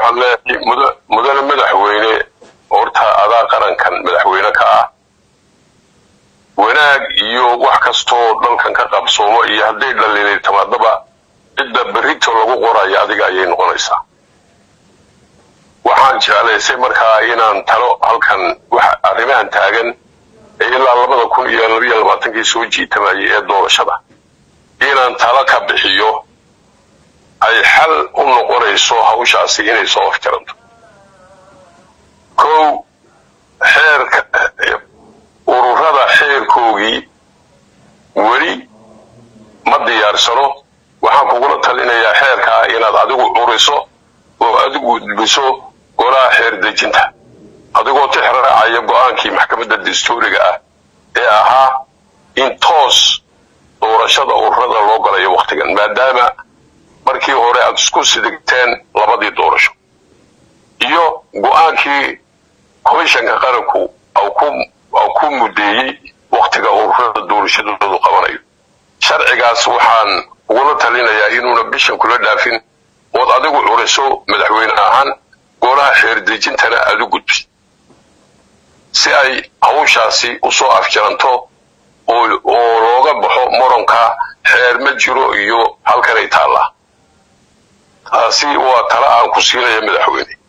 وحنا مدن مدحوينه horta adaa qarankan madaxweyne ka ah wanaag iyo wax kasto dalkan ka qabsoomo iyo haday dhalinay tamadaba cidda berrito lagu qorayo adiga ayay noqonaysaa waxaan jeclaysay markaa inaan talo halkan wax arrimahan taagan ilaa 2022 soo jiitamay ee doorashada inaan talo ka bixiyo ay xal u noqonayso hawshaasi inay soo afjaranto كو حير ورورada xeerkoogii wali ma diyaarsano waxaan kugu talinayaa xeerka inaad adigu curiso oo adigu dhibiso golaha xeer dejinta adigoo tixraacaya go'aankii maxkamadda dastuuriga ah ee ahaa in toos doorashada ururada loo galayo waqtigan maadaama markii hore aad isku sidigteen labadii doorasho iyo go'aankii komishanka qaranku أو كم مدعي وقت كأورفة دور شدود قمري شرعيات وحان وقلت لنا يا إنه نبيشن كل دافين وضعوا الرسول مدحوين أهان قرا حير دجين تنا أدوجت سأي هو شاسي وصو أفجرنتو ولوجا بحو مرنكا حير مجرو يو هالكريت الله هسي وترى عن كسيرة مدحويني